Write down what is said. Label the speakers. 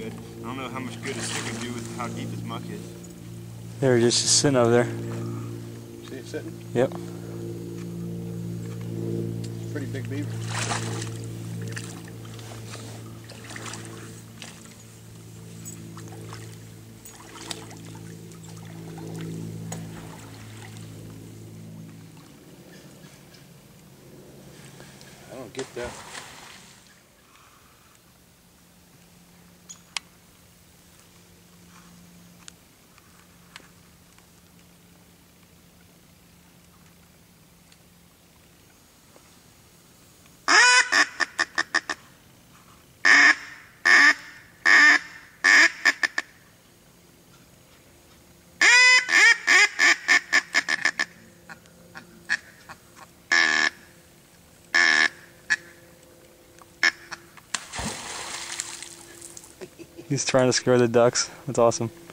Speaker 1: good. I don't know how much good a stick would do with how deep his muck is.
Speaker 2: There he is, just sitting over there.
Speaker 1: See it sitting?
Speaker 2: Yep.
Speaker 1: Pretty big beaver. I don't get that.
Speaker 2: He's trying to scare the ducks. That's awesome.